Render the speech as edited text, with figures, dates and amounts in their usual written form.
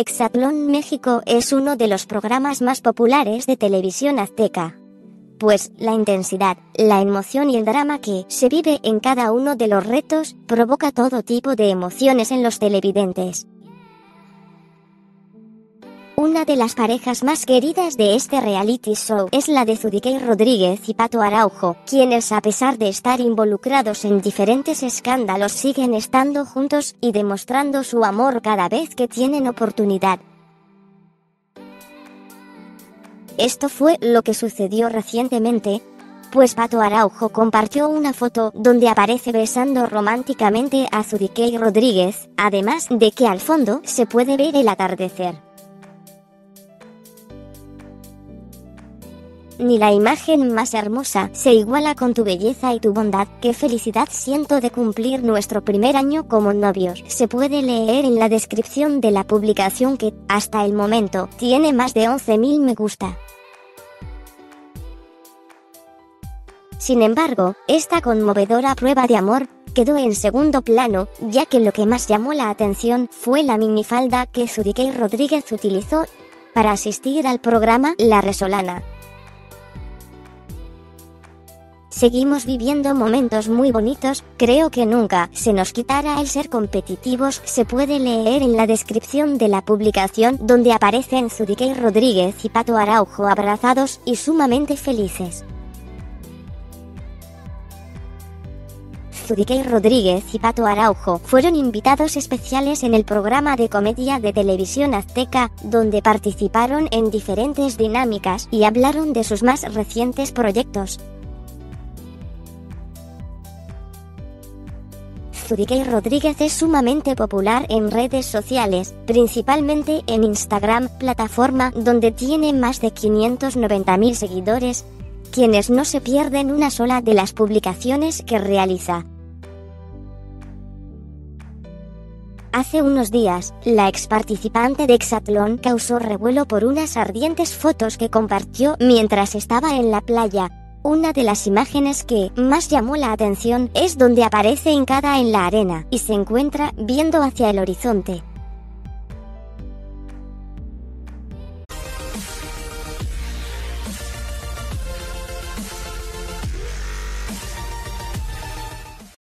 Exatlón México es uno de los programas más populares de televisión azteca. Pues la intensidad, la emoción y el drama que se vive en cada uno de los retos provoca todo tipo de emociones en los televidentes. Una de las parejas más queridas de este reality show es la de Zudiquei Rodríguez y Pato Araujo, quienes a pesar de estar involucrados en diferentes escándalos siguen estando juntos y demostrando su amor cada vez que tienen oportunidad. Esto fue lo que sucedió recientemente, pues Pato Araujo compartió una foto donde aparece besando románticamente a Zudiquei Rodríguez, además de que al fondo se puede ver el atardecer. Ni la imagen más hermosa se iguala con tu belleza y tu bondad. Qué felicidad siento de cumplir nuestro primer año como novios. Se puede leer en la descripción de la publicación que, hasta el momento, tiene más de 11.000 me gusta. Sin embargo, esta conmovedora prueba de amor quedó en segundo plano, ya que lo que más llamó la atención fue la minifalda que Zudiquei Rodríguez utilizó para asistir al programa La Resolana. Seguimos viviendo momentos muy bonitos, creo que nunca se nos quitará el ser competitivos. Se puede leer en la descripción de la publicación donde aparecen Zudiquei Rodríguez y Pato Araujo abrazados y sumamente felices. Zudiquei Rodríguez y Pato Araujo fueron invitados especiales en el programa de comedia de televisión azteca, donde participaron en diferentes dinámicas y hablaron de sus más recientes proyectos. Zudiquei Rodríguez es sumamente popular en redes sociales, principalmente en Instagram, plataforma donde tiene más de 590.000 seguidores, quienes no se pierden una sola de las publicaciones que realiza. Hace unos días, la ex participante de Exatlón causó revuelo por unas ardientes fotos que compartió mientras estaba en la playa. Una de las imágenes que más llamó la atención es donde aparece hincada en la arena y se encuentra viendo hacia el horizonte.